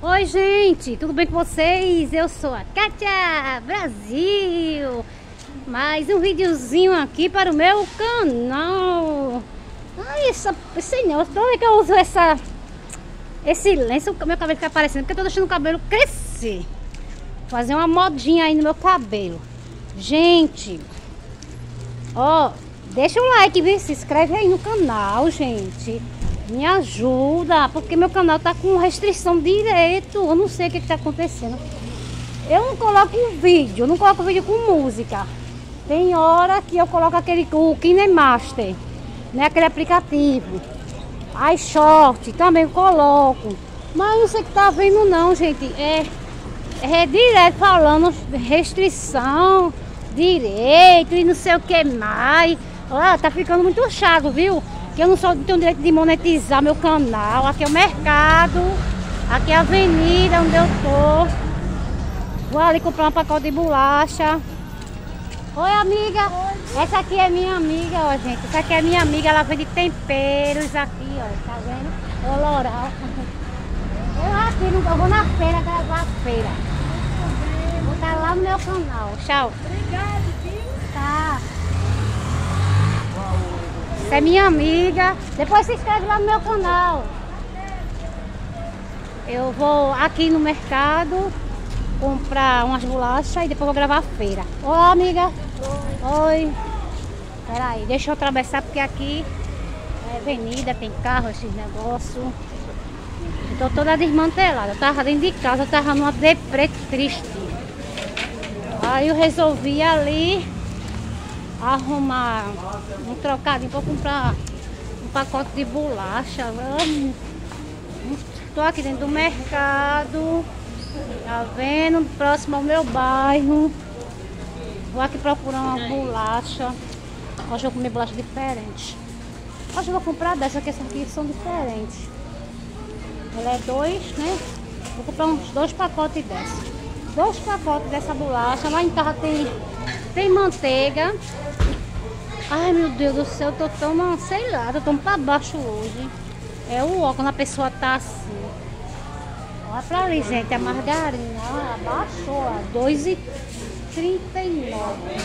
Oi, gente, tudo bem com vocês? Eu sou a Kátia Brasil. Mais um videozinho aqui para o meu canal. Ai, esse não, toda vez que eu uso esse lenço, o meu cabelo fica aparecendo, porque eu tô deixando o cabelo crescer. Fazer uma modinha aí no meu cabelo. Gente, ó, deixa o like, viu? Se inscreve aí no canal, gente. Me ajuda, porque meu canal tá com restrição de direito. Eu não sei o que tá acontecendo. Eu não coloco vídeo, não coloco vídeo com música. Tem hora que eu coloco o KineMaster, né? Aquele aplicativo. Aí short também coloco. Mas não sei o que tá vendo não, gente. É direto falando restrição, direito e não sei o que mais. Ó, tá ficando muito chato, viu? Que eu não tenho direito de monetizar meu canal. Aqui é o mercado, aqui é a avenida onde eu tô. Vou ali comprar um pacote de bolacha. Oi, amiga. Oi. Essa aqui é minha amiga, ó, gente. Essa aqui é minha amiga, ela vende temperos aqui, ó. Tá vendo? Oloral. Eu vou na feira, gravar a feira. Vou estar lá no meu canal. Tchau. Obrigada, viu? Tá. Essa é minha amiga. Depois se inscreve lá no meu canal. Eu vou aqui no mercado comprar umas bolachas e depois vou gravar a feira. Olá, amiga. Oi. Pera aí, deixa eu atravessar porque aqui é avenida, tem carro, esses negócios. Eu tô toda desmantelada. Eu tava dentro de casa, eu tava numa deprê triste. Aí eu resolvi ali arrumar um trocadinho para comprar um pacote de bolacha. Estou aqui dentro do mercado, tá vendo? Próximo ao meu bairro. Vou aqui procurar uma bolacha. Hoje eu vou comer bolacha diferente. Hoje eu vou comprar dessa, que essas aqui são diferentes. Ela é 2, né? Vou comprar uns 2 pacotes dessa. 2 pacotes dessa bolacha. Lá em casa tem manteiga. Ai, meu Deus do céu, eu tô tão, sei lá, tô tão pra baixo hoje. É o ó, quando a pessoa tá assim. Olha pra ali, gente, a margarina, ó, abaixou, ó, 2,39.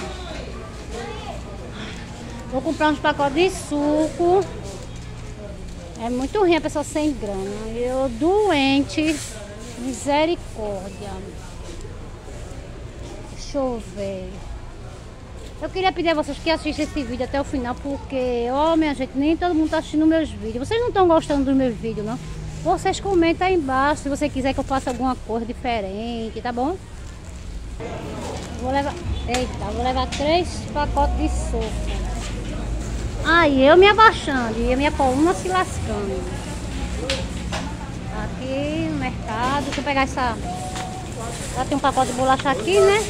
Vou comprar uns pacotes de suco. É muito ruim a pessoa sem grana. Eu doente, misericórdia. Deixa eu ver. Eu queria pedir a vocês que assistam esse vídeo até o final, porque, ó, minha gente, nem todo mundo tá assistindo meus vídeos. Vocês não estão gostando dos meus vídeos, não? Vocês comentem aí embaixo se você quiser que eu faça alguma coisa diferente, tá bom? Vou levar... Eita, vou levar 3 pacotes de sopa. Aí, eu me abaixando e a minha coluna se lascando. Aqui no mercado, deixa eu pegar essa... Já tem um pacote de bolacha aqui, né?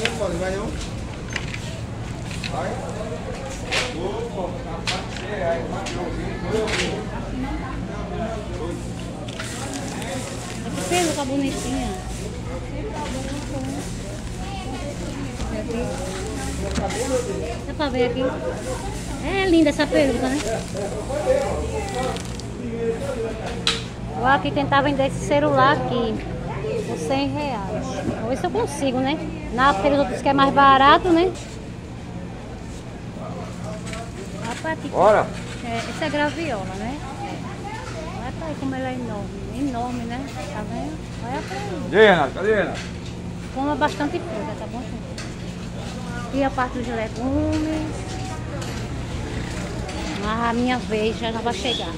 Que peruca bonitinha. Dá pra ver aqui. É linda essa peruca, né? Vou aqui tentar vender esse celular aqui por R$100. Vou ver se eu consigo, né? Na feira os outros que é mais barato, né? Bora! Essa é graviola, né? Olha pra aí como ela é enorme. Enorme, né? Tá vendo? Olha pra aí. Cadê, Renato? Cadê, Renato? Coma bastante fruta, tá bom, gente? E a parte dos legumes. Mas a minha vez já vai chegar.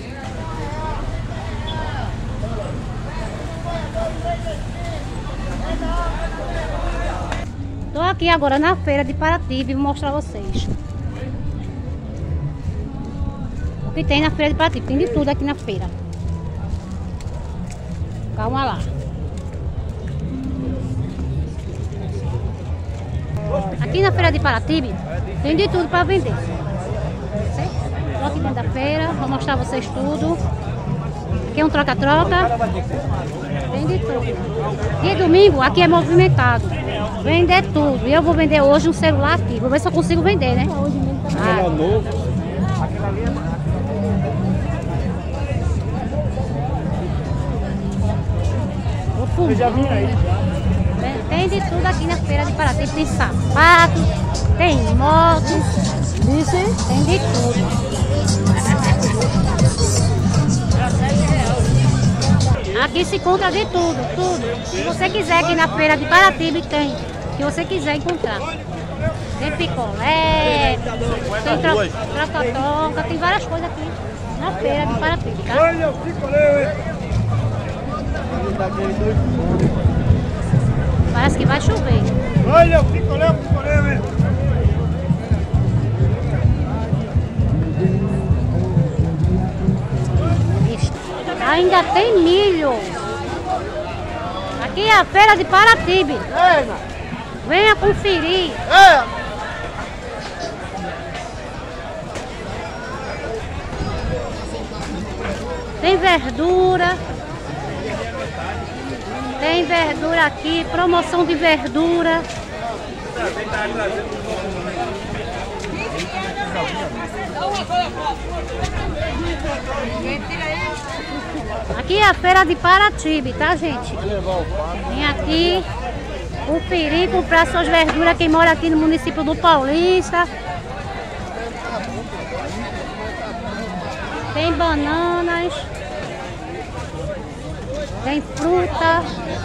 Tô aqui agora na feira de Paraty e vou mostrar a vocês o que tem na feira de Paraty. Tem de tudo aqui na feira. Calma lá. Aqui na feira de Paraty tem de tudo para vender. Estou aqui dentro da feira, vou mostrar a vocês tudo. Aqui é um troca-troca. Tem de tudo. Dia domingo aqui é movimentado. Vender tudo. E eu vou vender hoje um celular aqui. Vou ver se eu consigo vender, né? Novo. Vou perfumão. Eu já vim aí. Tem de tudo aqui na feira de Paraty. Tem sapato, tem moto, tem de tudo. Aqui se encontra de tudo, tudo. Se você quiser aqui na feira de Paraty, tem. Se você quiser encontrar. Tem picolé, tem troca-toca, tem várias coisas aqui na feira de Paraty, tá? Olha o picolé. Parece que vai chover. Olha o picolé, velho. Ainda tem milho. Aqui é a feira de Paraty. Venha conferir. Tem verdura. Tem verdura aqui, promoção de verdura. Aqui é a feira de Paraty, tá, gente? Vem aqui conferir, comprar suas verduras. Quem mora aqui no município do Paulista. Tem bananas. Tem fruta.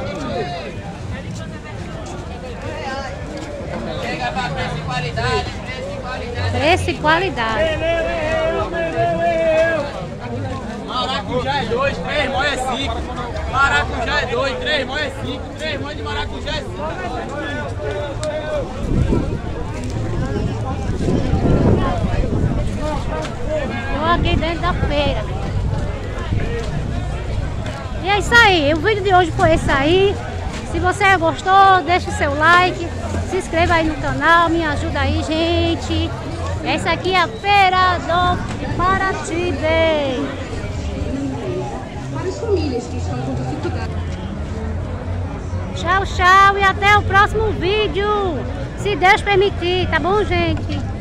Preço e qualidade. Maracujá é 2, 3 moedas é 5. Maracujá é 2, 3 moedas é 5. 3 moedas de maracujá é 5. Estou aqui dentro da feira. E é isso aí. O vídeo de hoje foi esse aí. Se você gostou, deixa o seu like. Se inscreva aí no canal. Me ajuda aí, gente. Essa aqui é a feira do Paraty. Para as famílias que estão com dificuldade. Tchau, tchau e até o próximo vídeo. Se Deus permitir, tá bom, gente?